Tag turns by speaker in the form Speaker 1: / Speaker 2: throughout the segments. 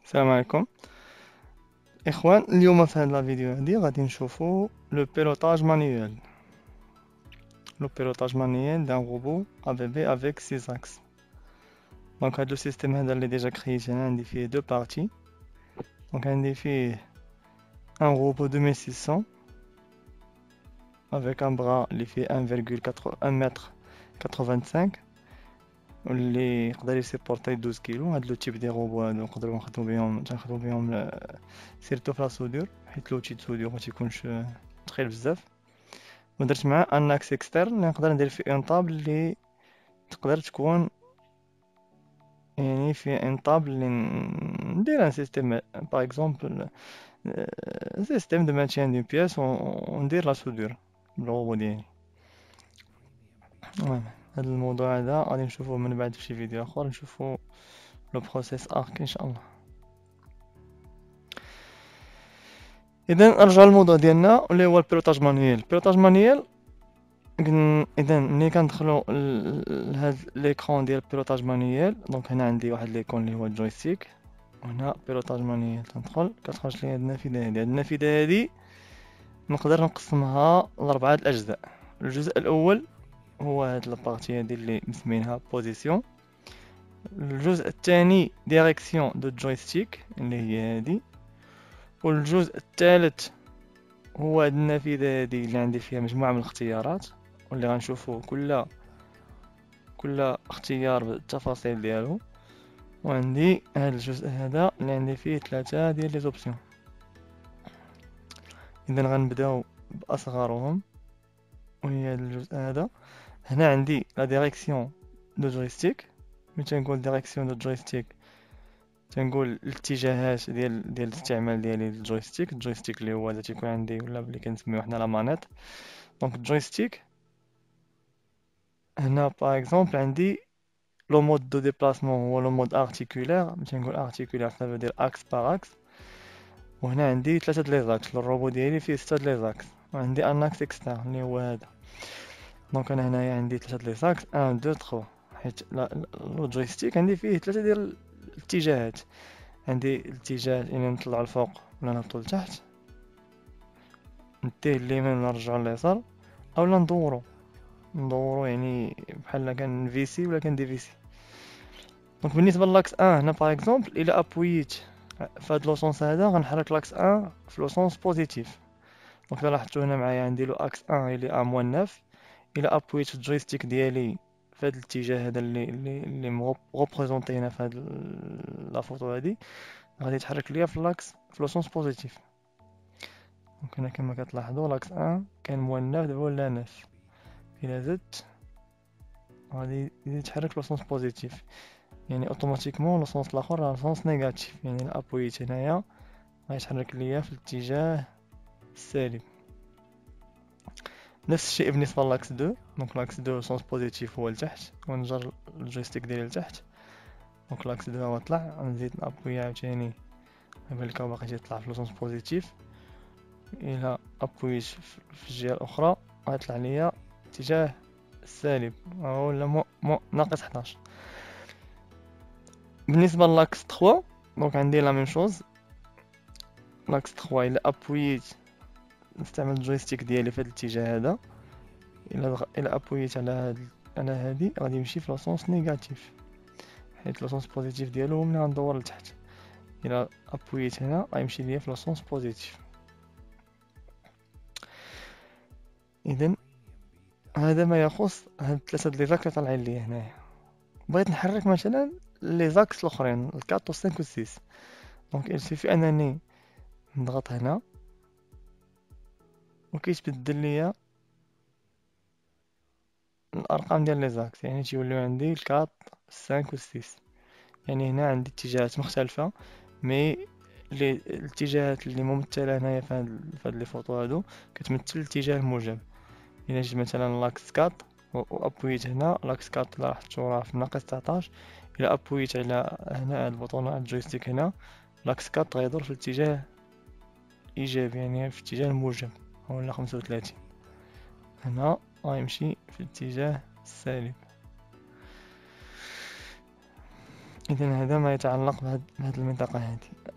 Speaker 1: السلام عليكم اخوان. اليوم في هذا الفيديو هذه غادي نشوفوا لو بيلوتاج مانيوال دان روبو ABB avec 6 axes. دونك هذا السيستم هذا اللي ديجا كريت انا عندي فيه دو بارتي. دونك عندي فيه ان روبو 2600 avec un bras اللي فيه 1,1 متر 85 واللي يقدر يسيبورتي 12 كيلو. هاد لو تيب دي روبو هادو نقدروا نخدمو بهم سيرتو في لا سودور، حيت لوتي دو سودور متيكونش ثقيل بزاف. ودرت معاه ان اكس اكسترن اللي نقدر ندير فيه ان طابل اللي تقدر تكون يعني في ان طابل اللي ندير ان سيستيم باغ اكزومبل سيستيم دو مانتيان دون بياس وندير لا سودور بالروبو ديالي. المهم هاد الموضوع هذا غادي نشوفوه من بعد في شي فيديو اخر، نشوفو لو بروسيس ارك ان شاء الله. اذا نرجع للموضوع ديالنا اللي هو البيلوتاج مانيوال. اذا ملي كندخلو لهاد ليكرون ديال البيلوتاج مانيوال، دونك هنا عندي واحد ليكون اللي هو الجويستيك، وهنا بيلوتاج مانيوال. تندخل كتخرج لي هاد النافذه هادي. هاد النافذه هادي نقدر نقسمها لاربعه الاجزاء. الجزء الاول هو هاد البارتي هادي اللي مسمينها بوزيسيون. الجزء الثاني ديريكسيون دو جويستيك اللي هي هادي. والجزء الثالث هو هاد النافذه هادي اللي عندي فيها مجموعه من الاختيارات، واللي غنشوفو كل اختيار بالتفاصيل ديالو. وعندي هذا الجزء هذا اللي عندي فيه 3 ديال لي زوبسيون. اذا غنبداو باصغرهم وهي هذا الجزء هذا. هنا عندي لا ديريكسيون دو جويستيك. ملي تنقول ديريكسيون دو جويستيك تنقول الاتجاهات ديال الاستعمال ديالي الجويستيك اللي هو اللي تيكون عندي ولا اللي كنسميوه حنا لا مانيت. دونك الجويستيك هنا باغ اكزومبل عندي لو مود دو ديبلاسمون هو لو مود ارتيكولير. ملي تنقول ارتيكولير سافو دير اكس باغ اكس. وهنا عندي 3 د لي زاكس. الروبو ديالي فيه 6 د لي زاكس، وعندي ان اكس اكسترن اللي هو هذا. دونك انا هنايا عندي 3 د لي زاكس 1 2 3، حيت لو جويستيك عندي فيه 3 ديال الاتجاهات. عندي الاتجاه اني نطلع الفوق ولا نهبط لتحت، نديه اليمين ولا نرجع لليسار، اولا ندورو يعني بحال كان فيسي ولا كان دي فيسي. دونك بالنسبه لاكس 1 هنا باغ اكزومبل الا ابويت فهاد لو سونس هذا غنحرك لاكس 1 في لو سونس بوزيتيف. دونك الا لاحظتوا هنا معايا عندي لو اكس 1 اللي ا -9. الا ابويت في الجويستيك ديالي في هذا الاتجاه هذا اللي مغوبريزونتي هنا في هاد لا فوتو هادي، غادي يتحرك ليا في لاكس في لو سونس بوزيتيف. دونك هنا كما كتلاحظوا لاكس 1 كان -9 دابا ولا 9. الا زدت غادي يتحرك لو سونس بوزيتيف، يعني اوتوماتيكمون لو سونس الاخر راه سونس نيجاتيف. يعني الا ابويت هنايا غيتحرك ليا في الاتجاه السالب. نفس الشيء بالنسبه لاكس 2. دونك لاكس 2 سونس بوزيتيف هو لتحت، ونجر الجويستيك ديالي لتحت. دونك لاكس 2 هو طلع، نزيد نابوي عاوتاني يبان لك باقي تيطلع في لو سونس بوزيتيف. الا ابويت في الجهه الاخرى غيطلع ليا اتجاه السالب ولا ناقص 11. بالنسبه لاكس 3 دونك عندي لا ميم شوز. لاكس 3 الا ابويت نستعمل الجويستيك ديالي في هذا الاتجاه هذا، الا ابويت على هذه غادي يمشي في لوسونس نيجاتيف، حيت لوسونس بوزيتيف ديالو هو ملي غندور لتحت. الا ابويت هنا غيمشي ليا في لوسونس بوزيتيف. اذا هذا ما يخص هاد 3 لي زاكس طالعين ليا هنايا. بغيت نحرك مثلا لي زاكس الاخرين 4 و 5 و 6. دونك السيفي انني نضغط هنا وكيتبدل ليا الارقام ديال لي زاكس، يعني تيوليو عندي 4 5 و 6. يعني هنا عندي اتجاهات مختلفه، مي الاتجاهات اللي ممثله هنايا في هاد لي فوطو هادو كتمثل الاتجاه الموجب. الا جيت مثلا لاكس 4 وابويت هنا لاكس 4 اللي لاحظتو راه في ناقص 19. الا ابويت على هنا هاد البوطون هاد الجويستيك هنا لاكس 4 غيدور في الاتجاه ايجابي، يعني في الاتجاه الموجب ولا 35. هنا غيمشي في الاتجاه السالب. اذا هذا ما يتعلق بهذه المنطقه هذه.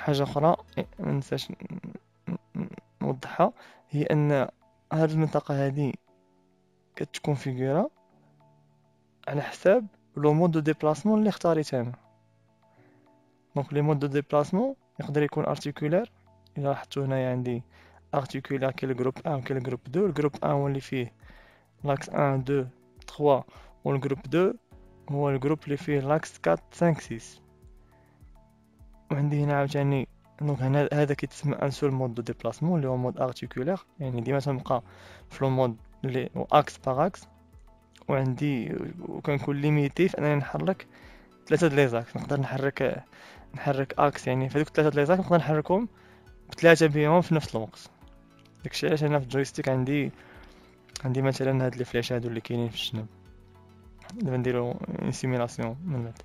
Speaker 1: حاجة أخرى مننساش نوضحها، هي أن هاد المنطقة هادي كتكونفيغورا على حساب لو مود دو ديبلاسمون اللي اختاريت انا. دونك لي مود دو ديبلاسمون يقدر يكون ارتيكولار، الى لاحظتو هنايا عندي ارتيكولار كاين الجروب 1 وكاين الجروب 2. الجروب 1 هو اللي فيه لاكس 1 2 3، والجروب 2 هو الجروب اللي فيه لاكس 4 5 6. وعندي هنا عاوتاني دونك هنا هذا كيتسمى ان سول مود دو ديبلاسمون اللي هو مود ارتيكولار، يعني ديما تنبقى في لو مود اللي اكس باغ اكس. وعندي وكنكون ليميتي في انني نحرك ثلاثة د لي زاكس. نقدر نحرك اكس، يعني في هذوك ثلاثة د لي زاكس نقدر نحركهم بثلاثة بيهم في نفس الوقت. داكشي علاش انا في الجويستيك عندي مثلا هاد لي فلاش هادو اللي كاينين في الجنب. دابا نديرو سيميلاسيون من بعد.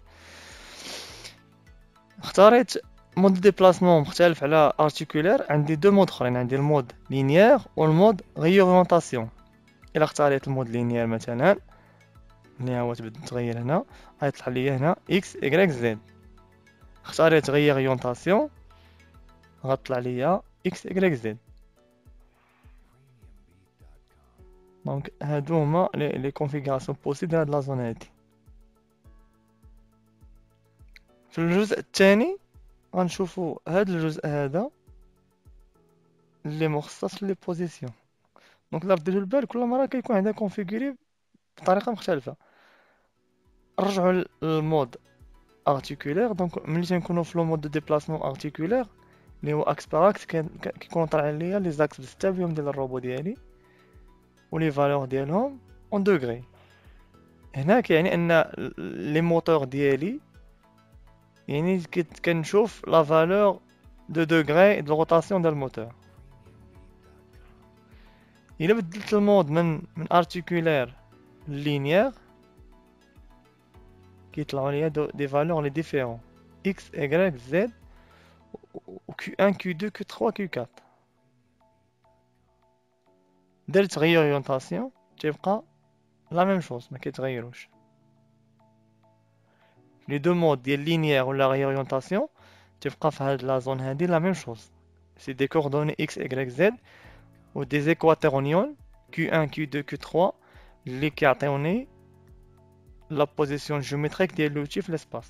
Speaker 1: اختاريت مود ديبلاسمون مختلف على ارتيكولار. عندي دو مود اخرين، عندي المود لينيير والمود غيوريونطاسيون. الا اختاريت المود لينيير مثلا اللي هو تغير هنا، غيطلع لي هنا اكس ايكغيك زد. اختاريت غيوريونطاسيون غطلع ليا اكس ايكغيك زد. دونك هادو هما لي كونفيغوراسيون بوسيبل هاد لا زون هادي. في الجزء الثاني غنشوفو هاد الجزء هذا اللي مخصص لي بوزيسيون. دونك الا رديتو البال كل مره كيكون عندها كونفيغوري بطريقه مختلفه. نرجعو للمود ارتيكولار. دونك ملي تنكونو في لو مود دو ديبلاسمون ارتيكولار اللي هو اكس باغ اكس، كيكونوا طالعين ليا لي زاكس بستة بيهم ديال الروبو ديالي ولي فالور ديالهم اون دوغري. هنا كيعني ان لي موتور ديالي، يعني كنشوف لا فالور دو دوغري دو روتاسيون ديال الموتور. الا بدلت المود من ارتيكولار لينيير كيطلعوا ليا دي فالور لي ديفيرون اكس ايغريك زد و Q1 Q2 Q3 Q4. درت غيوريونطاسيون تيبقى لا ميم شوز، ما كيتغيروش. لي دو مود ديال لينيير ولا غيوريونطاسيون تيبقى في هاد لا زون هادي لا ميم شوز. سي دي كوردوني اكس ايغريك زد و دي زيكواتيرونيون Q1 Q2 Q3 اللي كيعطيوني لا بوزيسيون جيومتريك ديال لوتي في لاسباس.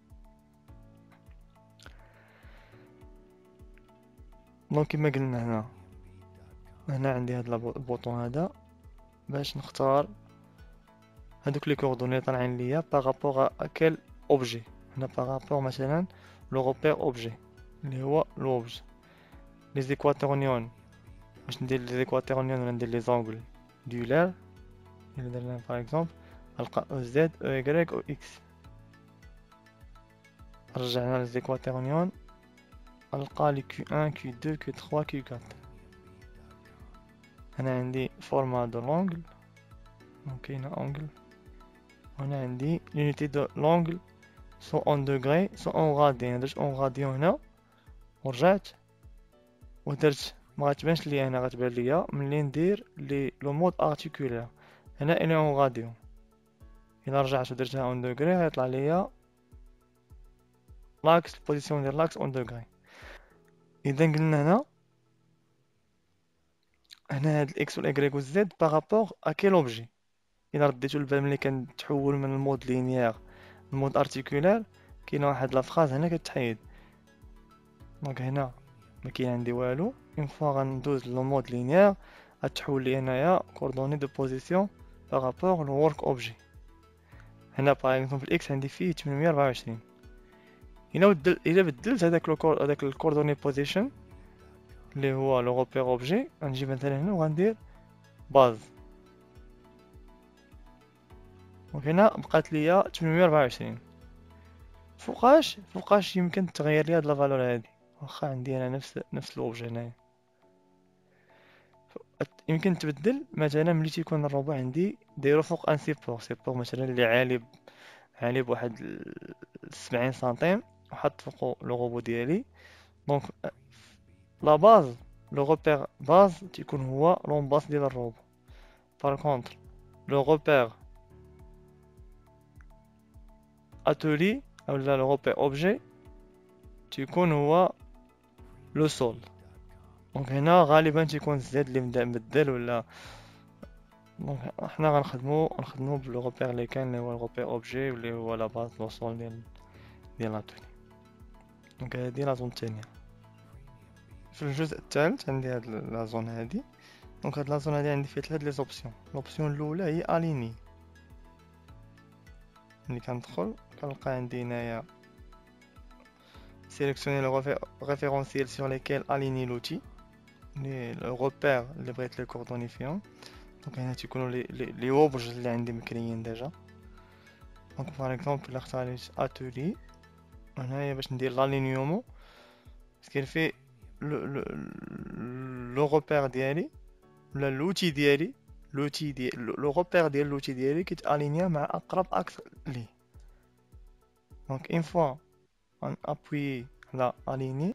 Speaker 1: دونك كيما قلنا هنا عندي هاد البوطون هذا باش نختار هادوك لي كوردوني طالعين ليا بارابور ا كيل اوبجي. هنا بارابور مثلا لو روبير اوبجي اللي هو لوبج. لي زيكواتيرونيون باش ندير لي زيكواتيرونيون ولا ندير لي زونغل دولار. الا درنا باغ اكزومبل نلقى او زد او ايغريك او اكس. رجعنا لي زيكواتيرونيون نلقى لي Q1 Q2 Q3 Q4. هنا عندي فورما دو لونغل، دونك كاينه اونغل. هنا عندي لونيتي دو لونغل سو اون دوغري سو اون غاديان. درت اون غاديون هنا ورجعت ودرت ما غتبانش ليا هنا، غتبان ليا ملي ندير لو مود ارتيكولار. هنا الي اون غاديون. الا رجعت ودرتها اون دوغري غيطلع ليا لاكس البوزيسيون ديال لاكس اون دوغري. اذا قلنا هنا هاد الاكس والايكغيك والزد بارابور ا كيل اوبجي. الا رديتو البال ملي كنتحول من المود لينيير المود ارتيكولار كاينه واحد لا فراز هنا كتحيد. دونك هنا ما كاين عندي والو. اون فوا غندوز لو مود لينيير غتحول لي هنايا كوردوني دو بوزيسيون بارابور لو ورك اوبجي. هنا باغ اكزومبل اكس عندي فيه 824. الا بدلت هذاك الكوردوني بوزيشن اللي هو لو روبير اوبجي، غنجي مثلا هنا وغندير باز. وهنا بقات ليا 824. فوقاش يمكن تغير لي هاد لا فالور هادي؟ واخا عندي انا نفس الاوبجي هنايا يمكن تبدل. مثلا ملي تيكون الروبو عندي دايرو فوق ان سيبور مثلا اللي عالي بواحد 70 سنتيم وحط فوقو لو روبو ديالي. دونك لا باز لو روبير باز تيكون هو لومباس ديال الروبو. بار كونطر لو روبير اتولي اولا لو روبير اوبجي تيكون هو لو سول. دونك هنا غالبا تيكون الزد اللي مبدا مبدل ولا. دونك حنا غنخدمو بلو غوبير اللي كاين اللي هو الغوبير اوبجي واللي هو لا باز لو سول ديال لاتولي. دونك هادي لا زون الثانية. في الجزء الثالث عندي هاد لا زون هادي. دونك هاد لا زون هادي عندي فيها ثلاث لي زوبسيون. لوبسيون الاولى هي اليني. ملي كندخل كنلقى عندي هنايا sélectionner le référentiel sur lequel aligner l'outil, le repère اللي بغيت لو كوردونيفيون. دونك هنا تيكونوا لي اوبج اللي عندي مكريين ديجا. دونك باغ اكزومبل الا اختاريت اتولي هنايا باش ندير لالينيومون باسكو في لو repère ديالي ولا لوتي ديالي لوتي ديال لو repère ديال لوتي ديالي كيتالينيا مع اقرب اكس ليه. دونك اون فوا ان ابوي على اليني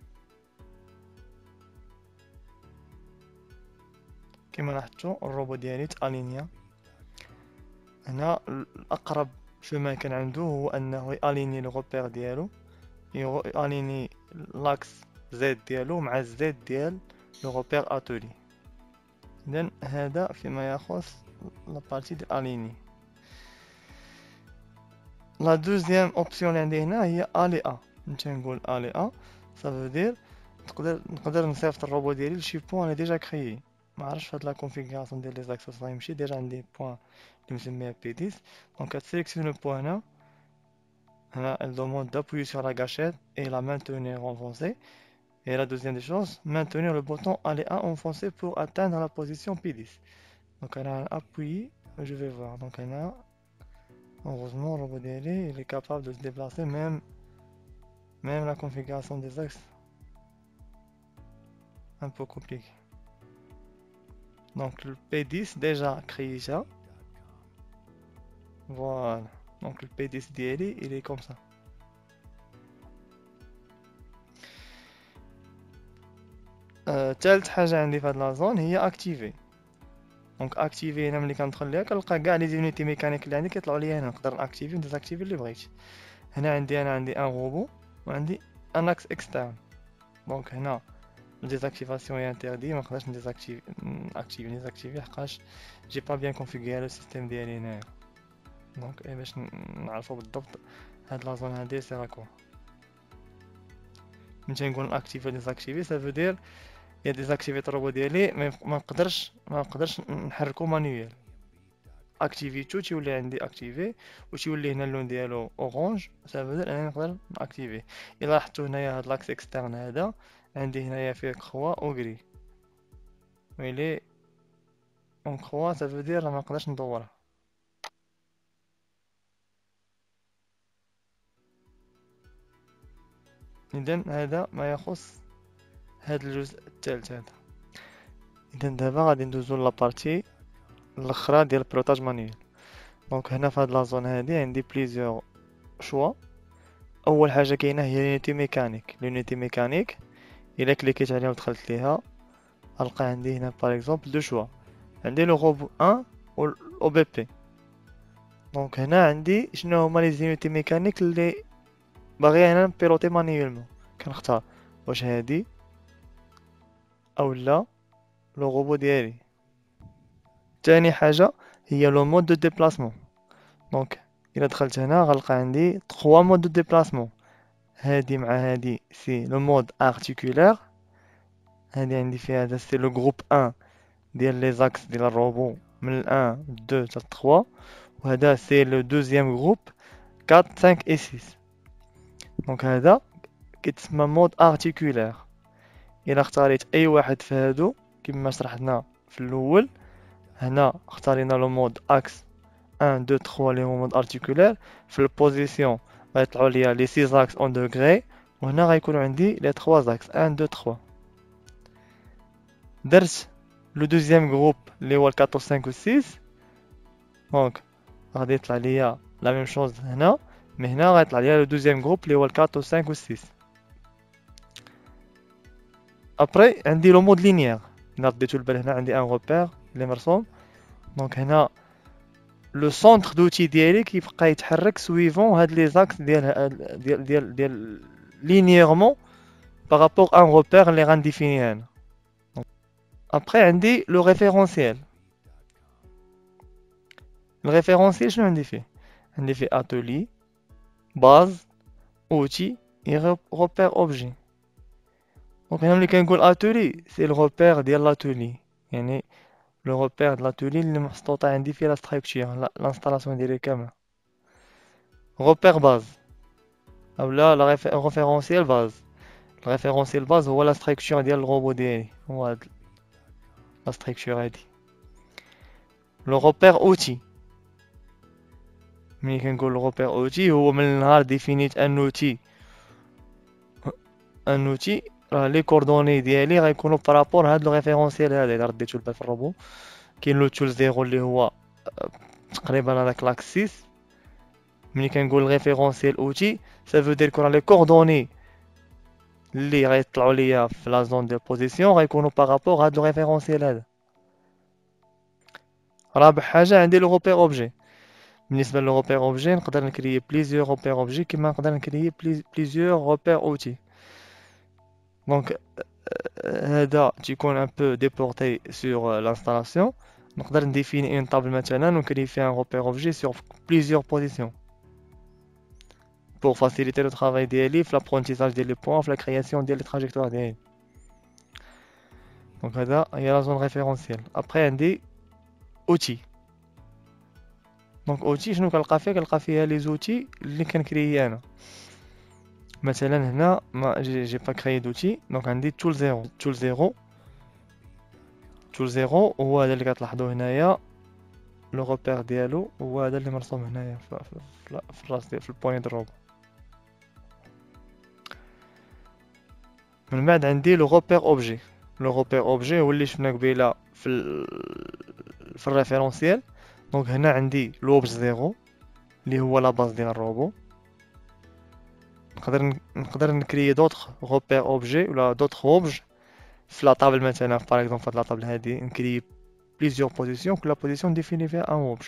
Speaker 1: كما لاحظتوا الروبو ديالي تالينيا. هنا الاقرب شوما كان عنده هو انه ياليني لو روبير ديالو، ياليني لاكس زد ديالو مع الزد ديال لو روبير اتولي. اذا هذا فيما يخص لا بارتي ديال اليني. لا دوزيام اوبسيون اللي عندي هنا هي الي. نتا نقول الي سافو دير نقدر نصيفط الروبو ديالي لشي بوين اللي ديجا كريي. ما عرفتش هاد لا كونفيغوراسيون ديال لي زاكسوس غيمشي ديجا عندي بوين اللي مسميها P10. دونك كتسيليكسيوني لو بوين هنا elle demande d'appuyer sur la gâchette et la maintenir enfoncée. Et la deuxième des choses, maintenir le bouton ALT enfoncé pour atteindre la position P10. Donc on a appuyé, je vais voir. Donc on a, heureusement, le robot DLE, il est capable de se déplacer même la configuration des axes. Un peu compliqué. Donc le P10 déjà créé ça. Voilà. Donc le P10 DLE, il est comme ça. ثالث حاجه عندي في هاد لا زون هي اكتيفي. دونك اكتيفي هنا ملي كندخل ليها كنلقى كاع لي زونيتي ميكانيك اللي عندي كيطلعوا لي هنا، نقدر ناكتيفي نديزاكتيفي اللي بغيت. هنا عندي ان روبو وعندي ان اكس اكسترن. دونك هنا ديزاكتيفاسيون هي انتردي، ما نقدرش نديزاكتيفي حقاش جي با بيان كونفيغوري لو سيستيم ديالي هنايا. دونك باش نعرفوا بالضبط هاد لا زون هادي سي راكو. ملي نقول اكتيفي ديزاكتيفي سافو دير يا ديزاكتيفيت الروبو ديالي ما نقدرش نحركو مانيوال. اكتيفيتو تيولي عندي اكتيفي وتيولي هنا اللون ديالو اورانج، سافو دير انا نقدر ناكتيفي. الا لاحظتوا هنايا هاد لاكس اكسترن هذا عندي هنايا فيه كخوا او غري ويلي اون كخوا، سافو دير ما نقدرش ندورها. اذا هذا ما يخص هاد الجزء الثالث هذا. اذا دابا غادي ندوزو لابارتي الاخرى ديال البروتاج مانيوال. دونك هنا في هاد لا زون هادي عندي بليزيور شوا. اول حاجه كاينه هي لونيتي ميكانيك. لونيتي ميكانيك الا كليكيت عليها ودخلت ليها غنلقى عندي هنا باغ اكزومبل دو شوا. عندي لو روبو 1 و او بي بي. دونك هنا عندي شنو هما لي زونيتي ميكانيك اللي باغي انا نبيلوتي مانيوالمون. كنختار واش هادي او لا لو روبو ديالي. تاني حاجه هي لو مود دو ديبلاسمون. دونك الا دخلت هنا غنلقى عندي 3 مود دو ديبلاسمون. هادي مع هادي سي لو مود ارتيكولير. هادي عندي فيها هذا سي لو جروب 1 ديال لي زاكس ديال الروبو من 1 2 حتى 3. وهذا سي لو دوزيام جروب 4 5 et 6. دونك هذا كيتسمى مود ارتيكولير. الا اختاريت اي واحد في هادو كما شرحنا في الاول، هنا اختارينا لو مود اكس 1 2 3 اللي هو مود ارتيكولير. في البوزيسيون غيطلعوا ليا لي 6 زاكس اون دوغري، وهنا غيكونوا عندي لي 3 زاكس 1 2 3. درت لو دوزيام جروب اللي هو 4 5 و 6. دونك غادي يطلع ليا لا ميم شوز هنا، مي هنا غيطلع ليا لو دوزيام جروب اللي هو 4 5 و 6. ابري عندي لو مود لينيير. الا رديتو البال هنا عندي ان روبير اللي مرسوم. دونك هنا لو سونتر دوتي ديالي كيبقى يتحرك سويفون هاد لي زاكس ديال لينييرمون par rapport à un repère اللي غنديفينيه هنا. Après عندي le référentiel. Le référentiel شنو عندي فيه؟ عندي فيه atelier, base, outil et repère objet. Donc هنا ملي كنقول atelier c'est le repère ديال l'atelier. يعني le repère de l'atelier اللي محطوطة عندي فيه la structure, l'installation ديالي كاملة. Repère base. أو لا référentiel base. Le référentiel base هو la structure ديال الروبو ديالي. هو هاد la structure هادي. Le repère outil. ملي كنقول repère outil هو من نهار ديفينيت ان outil راه لي كوردوني ديالي غيكونوا بارابور هاد لو ريفيرونسيال هذا. الا رديتو البال في الروبو كاين لو تول زيرو اللي هو تقريبا هذاك لاكس 6. ملي كنقول ريفيرونسيال اوتي سا فو دير كو لي كوردوني اللي غيطلعوا ليا في لا زون ديال بوزيسيون غيكونوا بارابور هاد لو ريفيرونسيال هذا. رابع حاجه عندي لو روبير اوبجي. بالنسبه لو روبير اوبجي نقدر نكريي بليزيور روبير اوبجي كيما نقدر نكريي بليزيور روبير اوتي. دونك هذا تيكون ان بو ديبورتي سور لانستالاسيون. نقدر نديفيني اون طابل مثلا ونكري فيها ان روبير اوبجي سور بليزيور بوزيسيون pour faciliter le travail ديالي في l'apprentissage ديال لي بوين في la création ديال لي trajectoires ديالي. دونك هذا هي لا زون ريفيرونسيال. ابري عندي اوتي. دونك اوتي شنو كنلقى فيه؟ كنلقى فيها لي زوتي اللي كنكريي انا. مثلا هنا ما جي با كريي دوتي. دونك عندي تول زيرو. تول زيرو هو هذا اللي كتلاحظوا هنايا لو روبير ديالو هو هذا اللي مرسوم هنايا في الراس ديال في البوين دروب. من بعد عندي لو روبير اوبجي. لو روبير اوبجي هو اللي شفنا قبيله في الريفيرونسيال. دونك هنا عندي لوبج زيرو اللي هو لا باز ديال الروبو. نقدر نكري دوطخ روبير اوبجي ولا دوطخ اوبج في لا طابل. مثلا باغ اكزومبل في لا طابل هادي نكري بليزيور بوزيسيون. كل بوزيسيون ديفيني فيها ان اوبج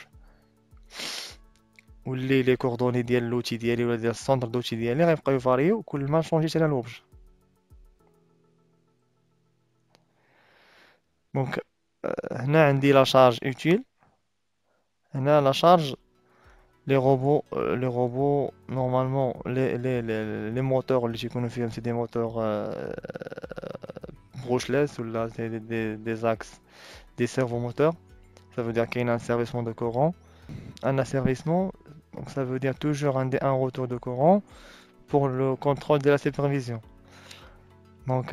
Speaker 1: واللي لي كوردوني ديال لوتي ديالي ولا ديال السونتر دوتي ديالي غيبقاو يفاريو كل ما شونجيت انا لوبج. دونك هنا عندي لا شارج اوتيل. هنا لا شارج les robots normalement les moteurs اللي تيكونوا فيهم سي دي موتور brushless ou là c'est des axes des servomoteurs. Ça veut dire qu'il y a un asservissement de courant. Un asservissement, donc ça veut dire toujours un retour de courant pour le contrôle de la supervision. Donc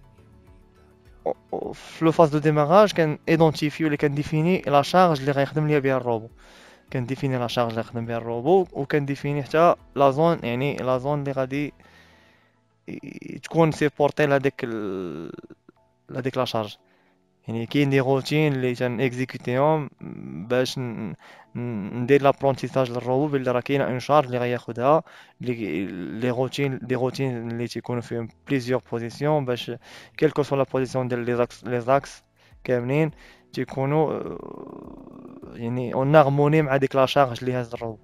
Speaker 1: في phase de démarrage كان identifier ولا كان définir la charge اللي غيخدم ليا بها الروبو. كنديفيني لا شارج اللي خدم بها الروبو وكنديفيني حتى لا زون. يعني لا زون اللي غادي تكون سيبورتي لهاديك لا شارج. يعني كاين دي روتين اللي تنيكزيكوتيهم باش ندير لابرونتيساج للروبو بلي راه كاينه اون شارج اللي غياخدها. لي روتين اللي تيكونوا فيهم بليزيور بوزيسيون باش كيلكو سو لا بوزيسيون ديال لي زاكس كاملين تيكونوا يعني اون هارموني مع ديك لا شارج اللي هاز الروبو.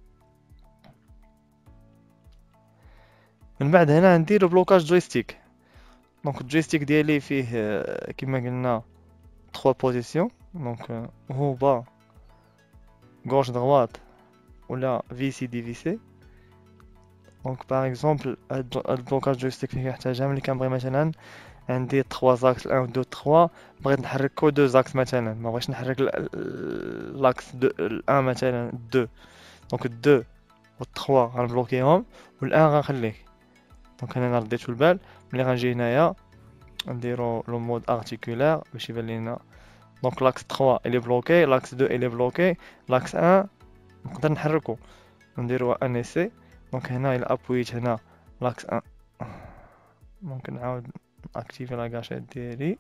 Speaker 1: من بعد هنا عندي لو بلوكاج جويستيك. دونك الجويستيك ديالي فيه كما قلنا 3 بوزيسيون. دونك هو با غوش دروات ولا في سي دي في سي. دونك باغ اكزومبل هاد البلوكاج جويستيك فيه يحتاجها ملي كنبغي مثلا عندي 3 زاكس 1 و 2 3 بغيت نحرك كو 2 زاكس مثلا ما بغيتش نحرك لاكس 2 1 مثلا 2. دونك 2 و 3 غنبلوكيهم و 1 غنخليه. دونك هنا رديتو البال ملي غنجي هنايا نديرو لو مود ارتيكولير باش يبان لينا. دونك لاكس 3 الي بلوكي لاكس 2 الي بلوكي لاكس 1 نقدر نحركو نديرو ان اسي. دونك هنا الى ابويت هنا لاكس 1 ممكن نعاود اكتيفي لا كاشيت ديالي.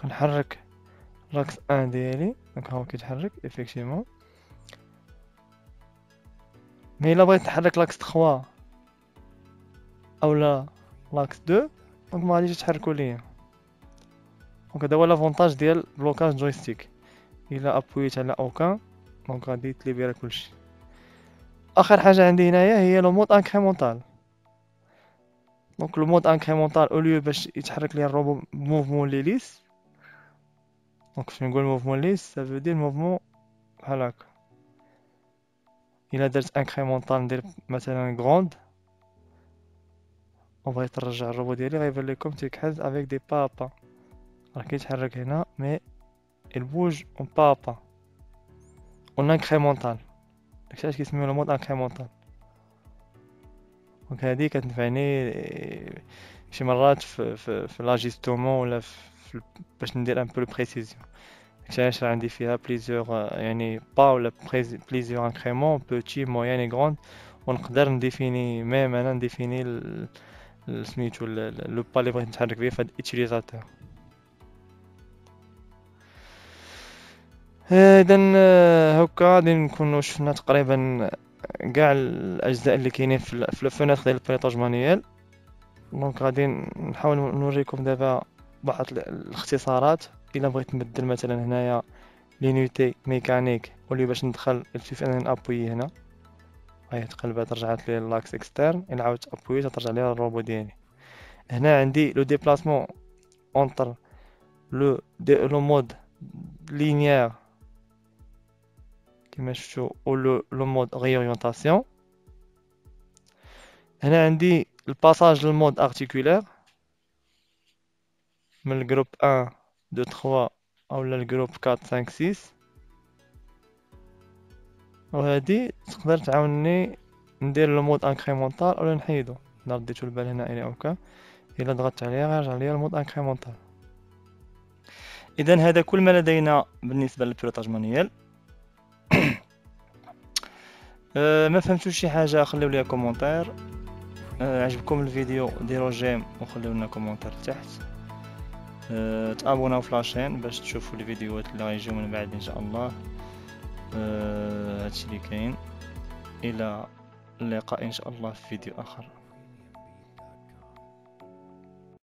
Speaker 1: نحرك لاكس ان ديالي، دونك ها هو كيتحرك افيكتيفمون. مي الا بغيت نحرك لاكس 3 اولا لاكس 2 دونك ما غاديش يتحركوا ليا. دونك هذا هو لافونتاج ديال بلوكاج جويستيك، الا ابويت على اوكان دونك غادي تليبيرا كلشي. اخر حاجه عندي هنايا هي لو مود انكريمونطال. دونك لو مود انكريمونطال اوليو باش يتحرك ليا الروبو بموفمون لي ليس. دونك فاش نقول موفمون ليس سافو دير موفمون بحال هكا. الا درت انكريمونطال ندير مثلا غروند وبغيت نرجع الروبو ديالي غيبان لكم تيكحز افيك دي بابا، راه كيتحرك هنا مي البوج اون بابا اون انكريمونطال. داكشي علاش كيسميو لو مود انكريمونطال. دونك هادي كتنفعني شي مرات في لاجيستومون ولا باش ندير ان بو لو بريسيزيون. داكشي علاش راه عندي فيها بليزيور يعني با ولا بليزيور انكريمون بوتي موين اي غروند، ونقدر نديفيني ميم انا نديفيني سميتو لو با اللي بغيت نتحرك بيه فهاد الاتيليزاتور. اذا هكا غادي نكونوا شفنا تقريبا كاع الاجزاء اللي كاينين في الفونيتر ديال البيلوطاج مانيوال. دونك غادي نحاول نوريكم دابا بعض الاختصارات. الا بغيت نبدل مثلا هنايا لينيتي ميكانيك ولي باش ندخل السيف انا نابوي هنا هاي تقلبات رجعت لي لاكس اكسترن. الا عاودت ابويت ترجع لي الروبو ديالي. هنا عندي لو ديبلاسمون اونتر لو مود لينيير كما شفتوا او لو مود ريورينتاسيون. هنا عندي الباساج للمود ارتيكولير من الجروب 1 2 3 اولا الجروب 4 5 6. وهادي تقدر تعاونني ندير لو مود انكريمونطال اولا نحيدو. الا رديتو البال هنا الى اوكا الا ضغطت عليه غيرجع ليا المود انكريمونطال. اذا هذا كل ما لدينا بالنسبه للبيلوطاج مانيوال. ما فهمتوش شي حاجه خليو لي كومونتير. عجبكم الفيديو ديروا جيم وخليو لنا كومونتير تحت. تابوناو في لاشين باش تشوفوا الفيديوهات اللي غيجيو من بعد ان شاء الله. هادشي اللي كاين. الى اللقاء ان شاء الله في فيديو اخر.